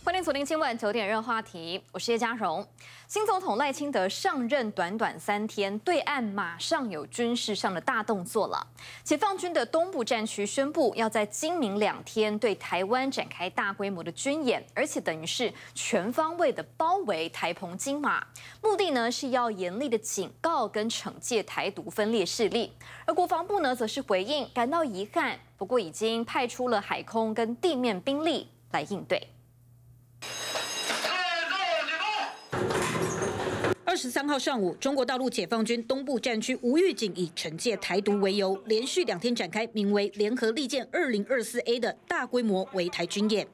欢迎锁定今晚9点热话题，我是叶嘉荣。新总统赖清德上任短短3天，对岸马上有军事上的大动作了。解放军的东部战区宣布，要在今明2天对台湾展开大规模的军演，而且等于是全方位的包围台澎金马。目的呢是要严厉的警告跟惩戒台独分裂势力。而国防部呢则是回应，感到遗憾，不过已经派出了海空跟地面兵力来应对。 23号上午，中国大陆解放军东部战区无预警以惩戒台独为由，连续2天展开名为“联合利剑 2024A” 的大规模围台军演。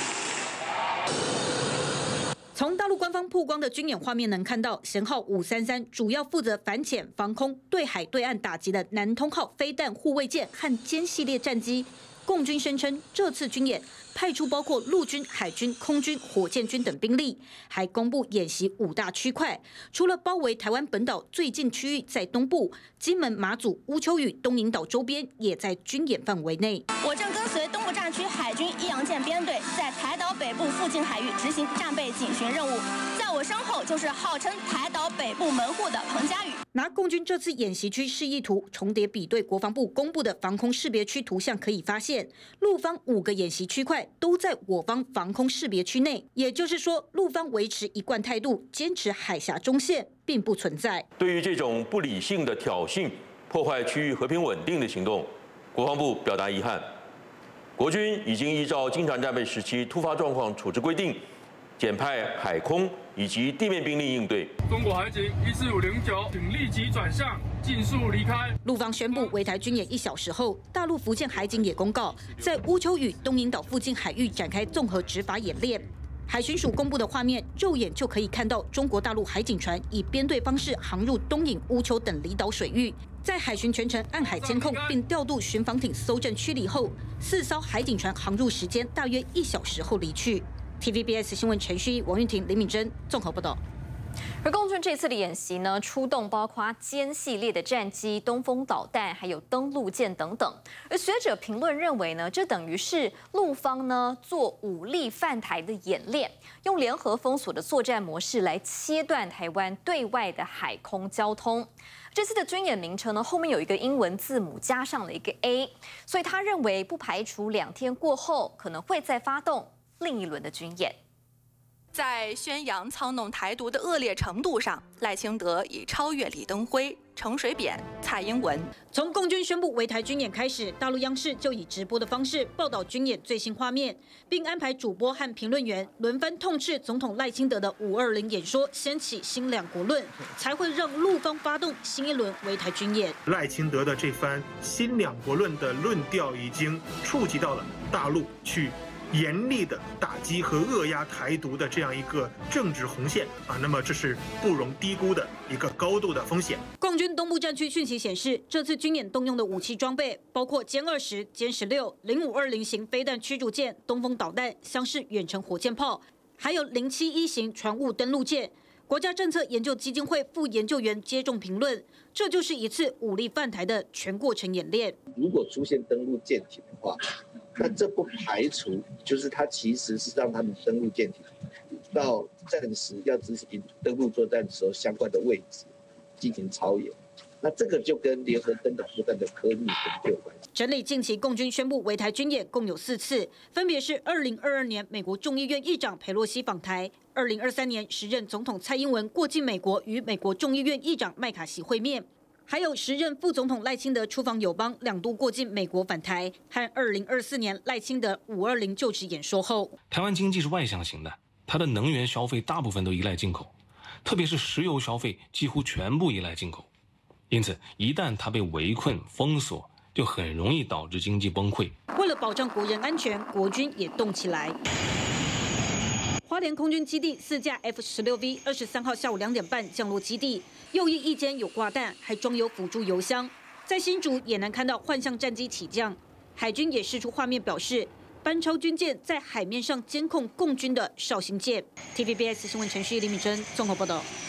从大陆官方曝光的军演画面能看到，舷号533主要负责反潜、防空、对海对岸打击的南通号飞弹护卫舰和歼系列战机。共军声称，这次军演派出包括陆军、海军、空军、火箭军等兵力，还公布演习5大区块。除了包围台湾本岛最近区域在东部，金门、马祖、乌丘与东引岛周边也在军演范围内。 我正跟随东部战区海军一阳舰编队，在台岛北部附近海域执行战备警巡任务。在我身后就是号称台岛北部门户的彭佳屿。 拿共军这次演习区示意图重叠比对国防部公布的防空识别区图像，可以发现，陆方5个演习区块都在我方防空识别区内，也就是说，陆方维持一贯态度，坚持海峡中线并不存在。 对于这种不理性的挑衅、破坏区域和平稳定的行动，国防部表达遗憾。国军已经依照经常战备时期突发状况处置规定，简派海空以及地面兵力应对。 中国海警14509，请立即转向，尽速离开。 陆方宣布围台军演1小时后，大陆福建海警也公告，在乌丘与东引岛附近海域展开综合执法演练。海巡署公布的画面，肉眼就可以看到中国大陆海警船以编队方式航入东引、乌丘等离岛水域，在海巡全程暗海监控，并调度巡防艇搜证驱离后，4艘海警船航入时间大约1小时后离去。TVBS 新闻陈旭一、王韵婷、林敏珍综合报道。 而共军这次的演习呢，出动包括歼系列的战机、东风导弹，还有登陆舰等等。而学者评论认为呢，这等于是陆方呢做武力犯台的演练，用联合封锁的作战模式来切断台湾对外的海空交通。这次的军演名称呢，后面有一个英文字母加上了一个 A， 所以他认为不排除2天过后可能会再发动另一轮的军演。 在宣扬操弄台独的恶劣程度上，赖清德已超越李登辉、陈水扁、蔡英文。 从共军宣布围台军演开始，大陆央视就以直播的方式报道军演最新画面，并安排主播和评论员轮番痛斥总统赖清德的520演说掀起新2国论，才会让陆方发动新一轮围台军演。 赖清德的这番新2国论的论调已经触及到了大陆去严厉的打击和扼压台独的这样一个政治红线啊，那么这是不容低估的一个高度的风险。 共军东部战区讯息显示，这次军演动用的武器装备包括歼20、歼16、0520型飞弹驱逐舰、东风导弹、厢式远程火箭炮，还有071型船坞登陆舰。国家政策研究基金会副研究员接种评论，这就是一次武力犯台的全过程演练。 如果出现登陆舰艇的话，那这不排除就是它其实是让他们登陆舰艇到战时要执行登陆作战的时候相关的位置进行操演，那这个就跟联合登岛作战的科密就有关系。 整理近期共军宣布围台军演共有4次，分别是2022年美国众议院议长佩洛西访台，2023年时任总统蔡英文过境美国与美国众议院议长麦卡锡会面，还有时任副总统赖清德出访友邦2度过境美国返台，和2024年赖清德520就职演说后。 台湾经济是外向型的，它的能源消费大部分都依赖进口，特别是石油消费几乎全部依赖进口，因此一旦它被围困封锁，就很容易导致经济崩溃。 为了保障国人安全，国军也动起来。花莲空军基地4架 F-16V 23号下午2点半降落基地，右翼间有挂弹，还装有辅助油箱。在新竹也能看到幻象战机起降，海军也释出画面表示，班超军舰在海面上监控共军的绍兴舰。TVBS 新闻陈旭、李敏珍综合报道。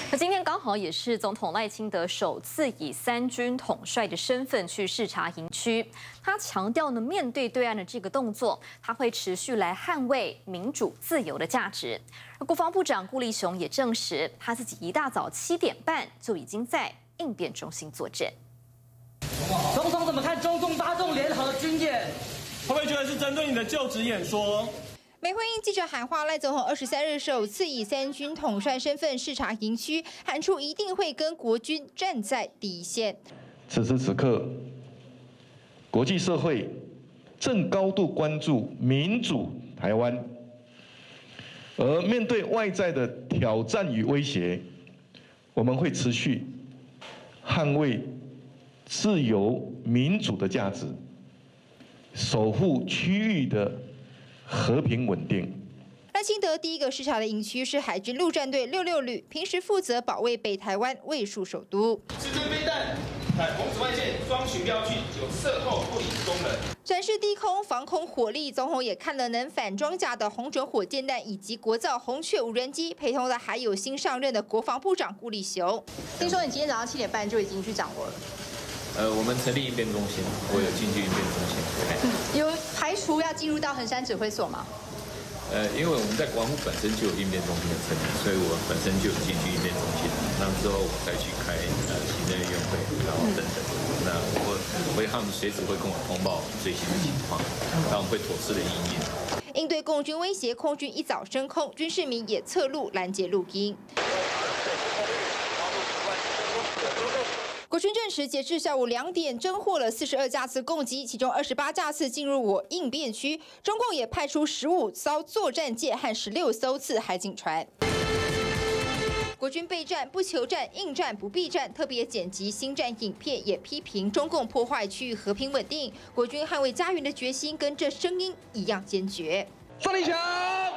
那今天刚好也是总统赖清德首次以3军统帅的身份去视察营区。他强调呢，面对对岸的这个动作，他会持续来捍卫民主自由的价值。而国防部长顾立雄也证实，他自己一大早7点半就已经在应变中心坐镇。 总统怎么看中共8纵联合军演？ 会不会觉得是针对你的就职演说？ 美会应记者喊话，赖总统23日首次以3军统帅身份视察营区，喊出一定会跟国军站在第一线。 此时此刻，国际社会正高度关注民主台湾，而面对外在的挑战与威胁，我们会持续捍卫自由民主的价值，守护区域的和平稳定。 赖清德第一个视察的营区是海军陆战队66旅，平时负责保卫北台湾卫戍首都。 刺针飞弹，红紫外线双巡标具有射后不理功能。 展示低空防空火力，总统也看了能反装甲的红准火箭弹以及国造红雀无人机，陪同的还有新上任的国防部长顾立雄。 听说你今天早上7点半就已经去掌握了。 我们成立应变中心，我有进去应变中心。 有排除要进入到衡山指挥所吗？ 因为我们在国防部本身就有应变中心的成立，所以我本身就有进去应变中心。那之后我再去开行政院会，然后等等。那他们随时会跟我通报最新的情况，那我们会妥善的因应。 应对共军威胁，空军一早升空，军事迷也侧录拦截录音。国军证实，截至下午2点，侦获了42架次攻击，其中28架次进入我应变区。中共也派出15艘作战舰和16艘次海警船。国军备战不求战，应战不避战，特别剪辑新战影片，也批评中共破坏区域和平稳定。国军捍卫家园的决心跟这声音一样坚决。 范立强。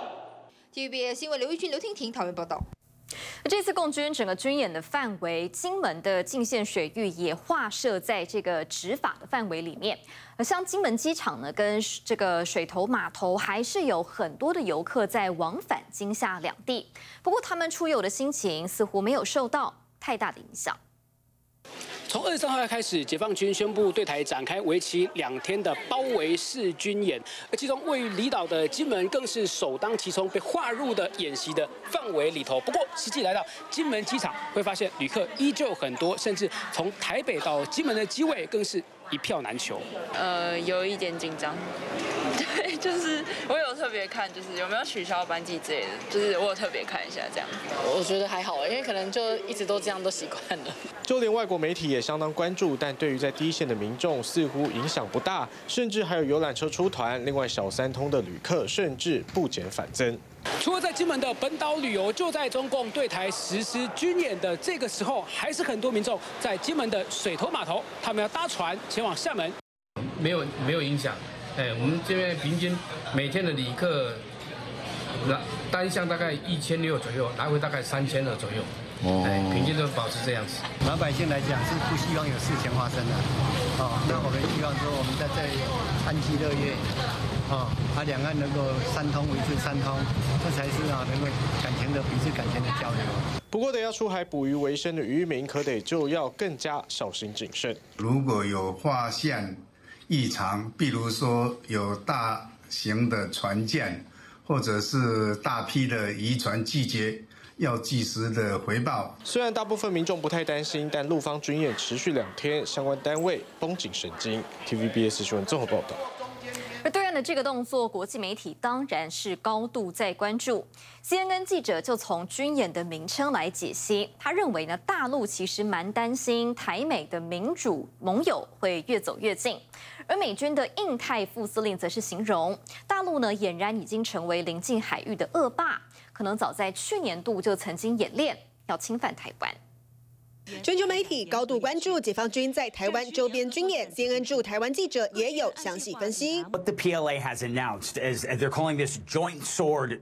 TVBS 新闻刘玉君、刘婷婷讨论报道。 这次共军整个军演的范围，金门的禁限水域也划设在这个执法的范围里面。而像金门机场呢，跟这个水头码头，还是有很多的游客在往返金厦两地。不过他们出游的心情似乎没有受到太大的影响。 从23号开始，解放军宣布对台展开为期2天的包围式军演，而其中位于离岛的金门更是首当其冲被划入的演习的范围里头。不过，实际来到金门机场，会发现旅客依旧很多，甚至从台北到金门的机位更是一票难求。 有一点紧张。对，就是我有特别看，就是有没有取消班机之类的，就是我有特别看一下这样。 我觉得还好，因为可能就一直都这样，都习惯了。 就连外国媒体也相当关注，但对于在第一线的民众似乎影响不大，甚至还有游览车出团，另外小三通的旅客甚至不减反增。 除了在金门的本岛旅游，就在中共对台实施军演的这个时候，还是很多民众在金门的水头码头，他们要搭船前往厦门。 没有影响。我们这边平均每天的旅客单向大概1600左右，来回大概3200左右。平均都保持这样子。 老百姓来讲是不希望有事情发生的。那我们希望说我们在这里安居乐业，两岸能够3通维持3通，这才是能够彼此感情的交流。 不过，得要出海捕鱼为生的渔民，可得就要更加小心谨慎。 如果有发现异常，比如说有大型的船舰，或者是大批的渔船集结，要及时的回报。 虽然大部分民众不太担心，但陆方军演持续2天，相关单位绷紧神经。TVBS 新闻综合报道。 而对岸的这个动作，国际媒体当然是高度在关注。CNN 记者就从军演的名称来解析，他认为呢，大陆其实蛮担心台美的民主盟友会越走越近。而美军的印太副司令则是形容，大陆呢俨然已经成为临近海域的恶霸，可能早在去年度就曾经演练要侵犯台湾。 全球媒体高度关注解放军在台湾周边军演 ，CNN 驻台湾记者也有详细分析。 What the PLA has announced is they're calling this Joint Sword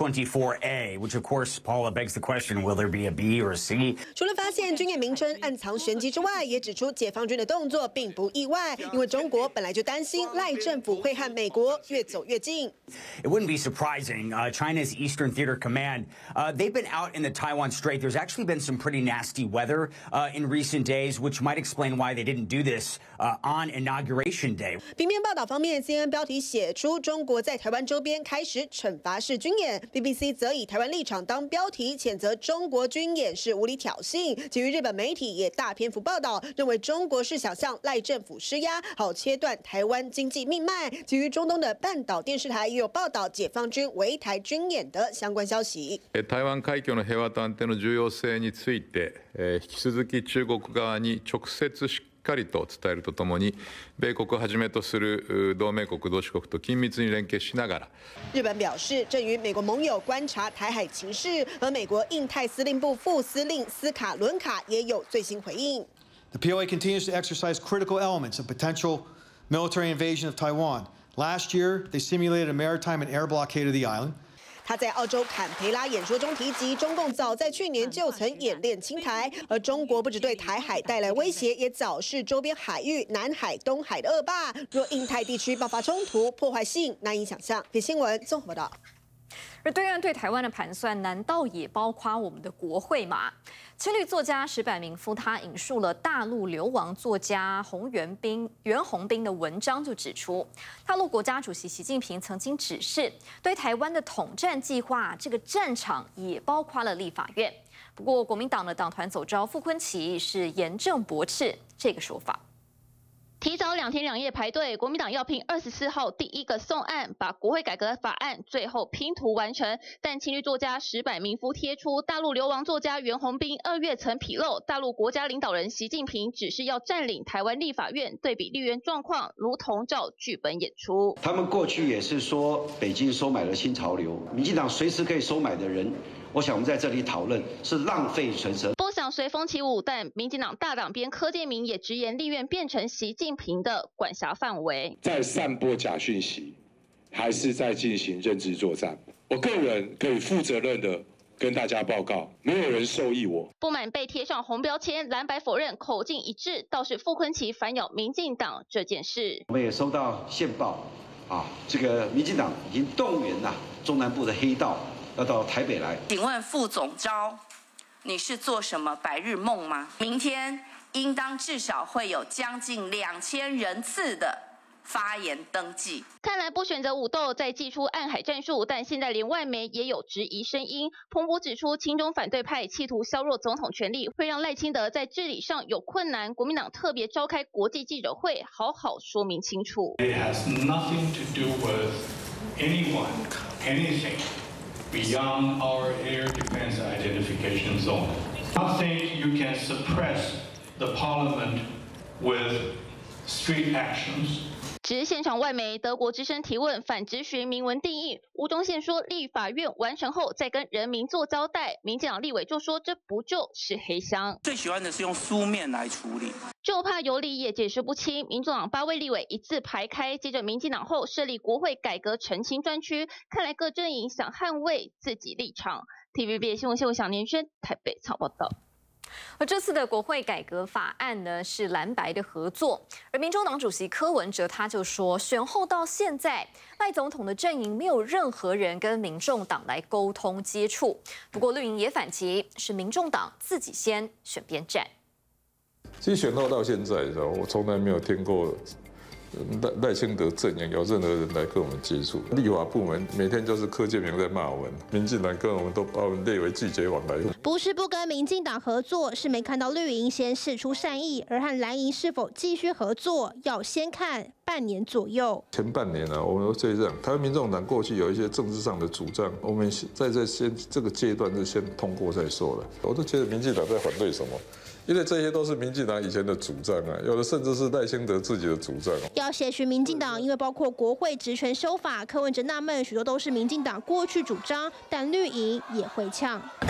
2024A, which of course, Paula begs the question: Will there be a B or a C? 除了发现军演名称暗藏玄机之外，也指出解放军的动作并不意外，因为中国本来就担心赖政府会和美国越走越近。 It wouldn't be surprising. China's Eastern Theater Command, they've been out in the Taiwan Strait. There's actually been some pretty nasty weather in recent days, which might explain why they didn't do this on Inauguration Day. 平面报道方面 ，CNN 标题写出中国在台湾周边开始惩罚式军演 ，BBC 则以台湾立场当标题，谴责中国军演是无理挑衅。其余日本媒体也大篇幅报道，认为中国是想向赖政府施压，好切断台湾经济命脉。基于中东的半岛电视台也有报道解放军围台军演的相关消息。 台湾海峡の平和と安定の重要性について、引き続き中国側に直接しっかりと伝えるとともに、米国をはじめとする同盟国同志国と緊密に連携しながら。 日本表示，正与美国盟友观察台海情势，而美国印太司令部副司令斯卡伦卡也有最新回应。 The PLA continues to exercise critical elements of potential military invasion of Taiwan. Last year, they simulated a maritime and air blockade of the island. 他在澳洲坎培拉演说中提及，中共早在去年就曾演练侵台，而中国不只对台海带来威胁，也早视周边海域、南海、东海的恶霸。若印太地区爆发冲突，破坏性难以想象。《新闻》综合报道。 而对岸对台湾的盘算，难道也包括我们的国会吗？青绿作家石坂明夫他引述了大陆流亡作家袁宏斌的文章，就指出，大陆国家主席习近平曾经指示，对台湾的统战计划，这个战场也包括了立法院。不过，国民党的党团总召傅昆萁是严正驳斥这个说法。 提早2天2夜排队，国民党要拼24号第一个送案，把国会改革法案最后拼图完成。但青绿作家石坂明夫贴出大陆流亡作家袁宏斌2月曾披露，大陆国家领导人习近平只是要占领台湾立法院，对比立院状况，如同照剧本演出。 他们过去也是说北京收买了新潮流，民进党随时可以收买的人。我想我们在这里讨论是浪费唇舌， 不想随风起舞。但民进党大党编柯建铭也直言，立院变成习近平的管辖范围， 在散播假讯息，还是在进行认知作战？我个人可以负责任的跟大家报告，没有人授意我。 不满被贴上红标签，蓝白否认，口径一致，倒是傅昆萁反咬民进党这件事。 我们也收到线报，这个民进党已经动员了中南部的黑道。要到台北来， 请问副总召，你是做什么白日梦吗？明天应当至少会有将近2000人次的发言登记。 看来不选择武斗，再祭出暗海战术，但现在连外媒也有质疑声音。彭博指出，亲中反对派企图削弱总统权力，会让赖清德在治理上有困难。国民党特别召开国际记者会，好好说明清楚。 It has nothing to do with anyone, anything beyond our air defense identification zone. I think you can suppress the parliament with street actions. 值现场外媒德国之声提问反质询明文定义，吴宗宪说立法院完成后再跟人民做交代，民进党立委就说这不就是黑箱？ 最喜欢的是用书面来处理， 就怕有理也解释不清。民众党8位立委一字排开，接着民进党后设立国会改革澄清专区，看来各阵营想捍卫自己立场。TVB 新闻小年轩台北采报道。 而这次的国会改革法案呢，是蓝白的合作。而民众党主席柯文哲他就说，选后到现在，赖总统的阵营没有任何人跟民众党来沟通接触。不过绿营也反击，是民众党自己先选边站。 其实选后到现在，我从来没有听过赖清德阵营有任何人来跟我们接触。立法部门每天就是柯建铭在骂我们，民进党跟我们都把我们列为拒绝往来。 不是不跟民进党合作，是没看到绿营先释出善意，而和蓝营是否继续合作，要先看半年左右。前半年呢，我们这样，台湾民众党过去有一些政治上的主张，我们在这个阶段是先通过再说了。我都觉得民进党在反对什么？因为这些都是民进党以前的主张啊，有的甚至是赖清德自己的主张。要协寻民进党，因为包括国会职权修法，柯文哲纳闷，许多都是民进党过去主张，但绿营也会呛。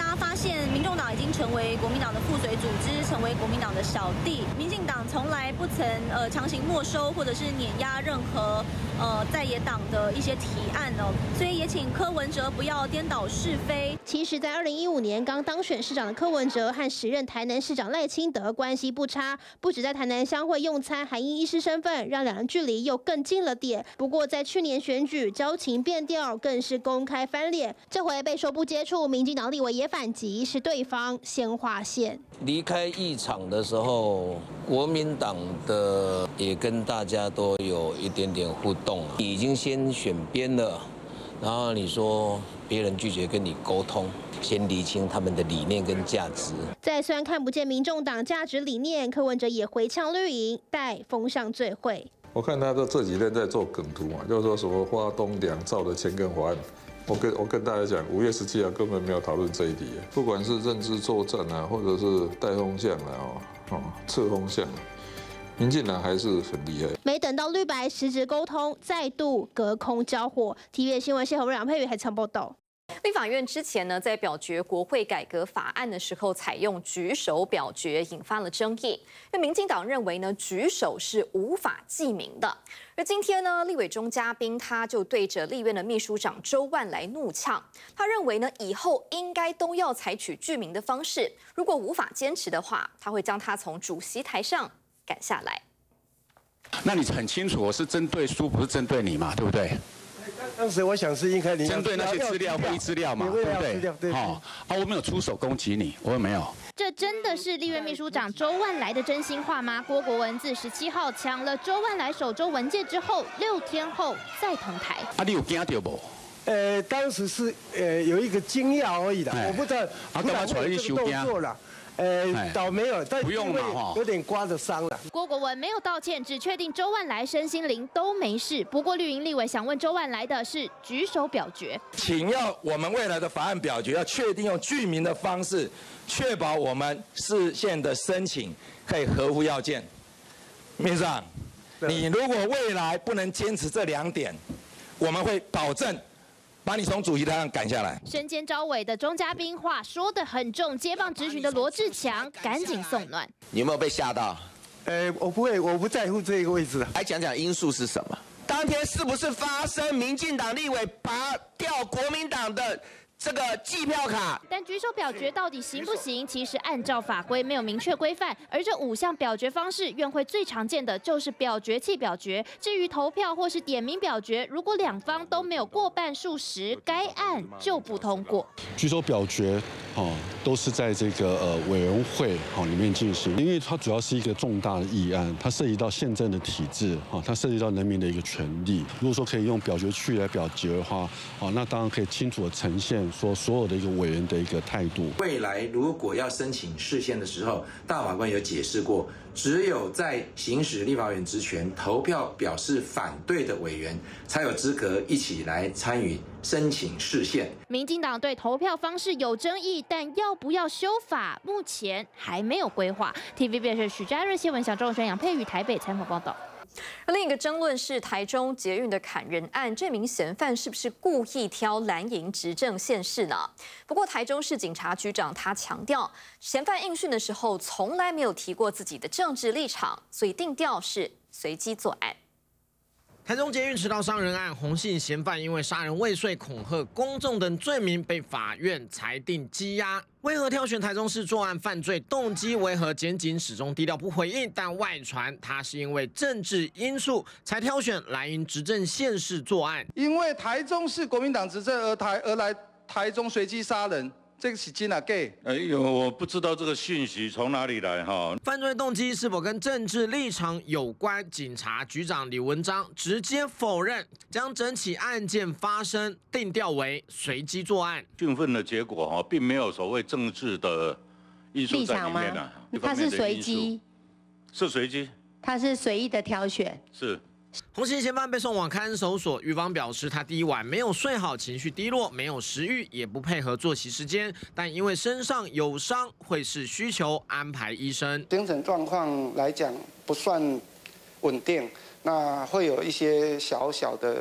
家发现民众党已经成为国民党的附随组织，成为国民党的小弟。民进党从来不曾强行没收或者是碾压任何在野党的一些提案哦，所以也请柯文哲不要颠倒是非。 其实，在2015年刚当选市长的柯文哲和时任台南市长赖清德关系不差，不止在台南乡会用餐，还因医师身份让两人距离又更近了点。不过，在去年选举交情变调，更是公开翻脸。这回被说不接触，民进党立委也反击，是对方先划线。 离开议场的时候，国民党的也跟大家都有一点点互动，已经先选边了，然后你说别人拒绝跟你沟通，先厘清他们的理念跟价值。 在虽然看不见民众党价值理念，柯文哲也回呛绿营带风向最会。 我看他这几天在做梗图嘛，就是说什么花东两兆的钱跟法案。我跟大家讲，5月17号根本没有讨论这一题，不管是认知作战啊，或者是带风向啊，侧风向，民进党还是很厉害。 没等到绿白实质沟通，再度隔空交火。TVB 新闻谢侯梁佩宇还曾报道。 立法院之前呢，在表决国会改革法案的时候，采用举手表决，引发了争议。因为民进党认为呢，举手是无法记名的。而今天呢，立委钟嘉宾他就对着立院的秘书长周万来怒呛，他认为呢，以后应该都要采取具名的方式，如果无法坚持的话，他会将他从主席台上赶下来。 那你很清楚，我是针对书，不是针对你嘛，对不对？ 当时我想是应该你针对那些资料、会议资料嘛，对不对？ 对。 好，我没有出手攻击你，我也没有。 这真的是立院秘书长周万来的真心话吗？郭国文自17号抢了周万来手中文件之后，6天后再同台。 你有惊到不？ 当时是有一个惊讶而已的，我不知道突然会有这个动作了。倒没有，但不用嘛， 有点刮着伤了。 郭国文没有道歉，只确定周万来身心灵都没事。不过绿营立委想问周万来的是举手表决， 请要我们未来的法案表决要确定用具名的方式，确保我们释宪的申请可以合乎要件。秘书长，你如果未来不能坚持这2点，我们会保证把你从主席台上赶下来。 身兼招委的钟嘉宾话说得很重，接棒质询的罗志强赶紧送暖。 你有没有被吓到？ 我不会，我不在乎这个位置。 来讲讲因素是什么？当天是不是发生民进党立委拔掉国民党的这个计票卡？ 但举手表决到底行不行？其实按照法规没有明确规范，而这5项表决方式，院会最常见的就是表决器表决。至于投票或是点名表决，如果两方都没有过半数时，该案就不通过。 举手表决，都是在这个委员会里面进行，因为它主要是一个重大的议案，它涉及到宪政的体制，它涉及到人民的一个权利。如果说可以用表决器来表决的话，那当然可以清楚的呈现说所有的一个委员的一个态度。 未来如果要申请释宪的时候，大法官有解释过，只有在行使立法委员职权投票表示反对的委员，才有资格一起来参与申请释宪。 民进党对投票方式有争议，但要不要修法，目前还没有规划。TVB 是许家润新闻小钟轩、杨佩瑜台北采访报道。 而另一个争论是台中捷运的砍人案，这名嫌犯是不是故意挑蓝营执政县市呢？不过台中市警察局长他强调，嫌犯应讯的时候从来没有提过自己的政治立场，所以定调是随机作案。 台中捷运迟到伤人案，洪姓嫌犯因为杀人未遂、恐吓公众等罪名被法院裁定羁押。为何挑选台中市作案犯罪动机为何？检警始终低调不回应，但外传他是因为政治因素才挑选蓝营执政县市作案。 因为台中市国民党执政而来台中随机杀人。这个是真的假？ 我不知道这个讯息从哪里来哈。 犯罪动机是否跟政治立场有关？警察局长李文章直接否认，将整起案件发生定调为随机作案。 讯问的结果哈，并没有所谓政治的因素在里面啊。 它是随机， 是随机， 它是随意的挑选， 是。 洪姓嫌犯被送往看守所，狱方表示他第一晚没有睡好，情绪低落，没有食欲，也不配合作息时间，但因为身上有伤，会视需求安排医生。 精神状况来讲不算稳定，那会有一些小小的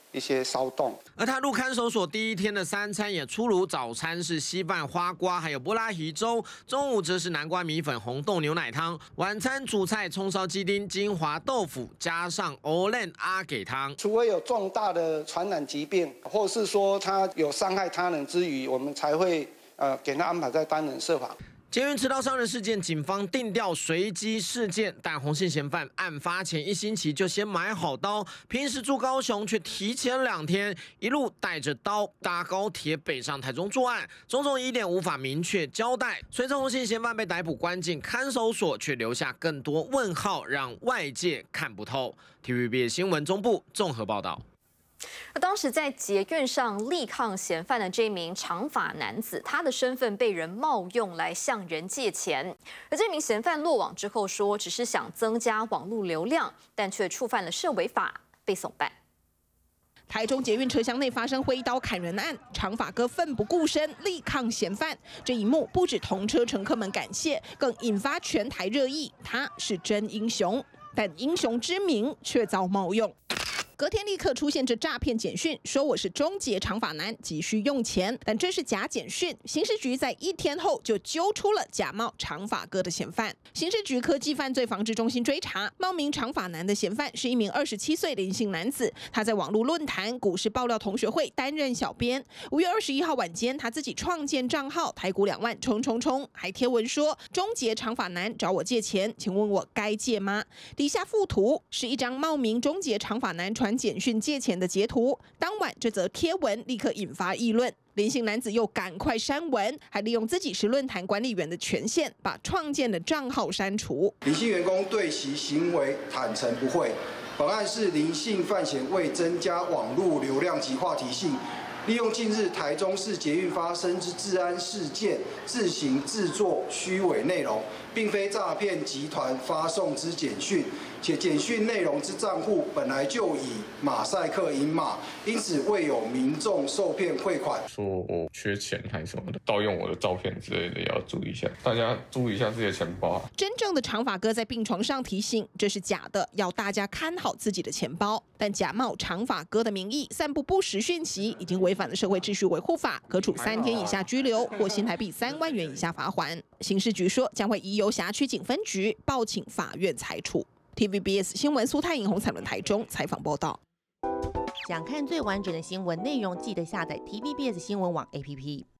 一些骚动。 而他入看守所第一天的3餐也出炉，早餐是稀饭、花瓜，还有布拉鱼粥；中午则是南瓜米粉、红豆牛奶汤；晚餐主菜葱烧鸡丁、金华豆腐，加上欧len阿给汤。 除非有重大的传染疾病，或是说他有伤害他人之余，我们才会给他安排在单人设防。 捷运持刀伤人事件，警方定调随机事件，但洪姓嫌犯案发前1星期就先买好刀，平时住高雄却提前2天一路带着刀搭高铁北上台中作案，种种疑点无法明确交代。随着洪姓嫌犯被逮捕关进看守所，却留下更多问号，让外界看不透。TVBS 新闻中部综合报道。 而当时在捷运上力抗嫌犯的这名长发男子，他的身份被人冒用来向人借钱。而这名嫌犯落网之后说，只是想增加网络流量，但却触犯了涉违法，被送办。 台中捷运车厢内发生挥刀砍人案，长发哥奋不顾身力抗嫌犯。这一幕不止同车乘客们感谢，更引发全台热议。他是真英雄，但英雄之名却遭冒用。隔天立刻出现这诈骗简讯，说我是中捷长发男，急需用钱，但这是假简讯。刑事局在1天后就揪出了假冒长发哥的嫌犯。刑事局科技犯罪防治中心追查，冒名长发男的嫌犯是一名27岁林姓男子，他在网络论坛股市爆料同学会担任小编。5月21号晚间，他自己创建账号台股2万冲冲冲，还贴文说中捷长发男找我借钱，请问我该借吗？底下附图是一张冒名中捷长发男传简讯借钱的截图，当晚这则贴文立刻引发议论。林姓男子又赶快删文，还利用自己是论坛管理员的权限，把创建的账号删除。 林姓员工对其行为坦诚不讳。本案是林姓犯嫌为增加网络流量及话题性，利用近日台中市捷运发生之治安事件，自行制作虚伪内容，并非诈骗集团发送之简讯，且简讯内容之账户本来就以马赛克银码，因此未有民众受骗汇款。 说我缺钱还是什么的，盗用我的照片之类的，也要注意一下，大家注意一下自己的钱包。 真正的长发哥在病床上提醒，这是假的，要大家看好自己的钱包。但假冒长发哥的名义散布不实讯息，已经违反了社会秩序维护法，可处3天以下拘留或新台币3万元以下罚锾。刑事局说将会移由辖区警分局报请法院裁处。TVBS 新闻苏泰颖、洪彩伦台中采访报道。 想看最完整的新闻内容，记得下载 TVBS 新闻网 APP。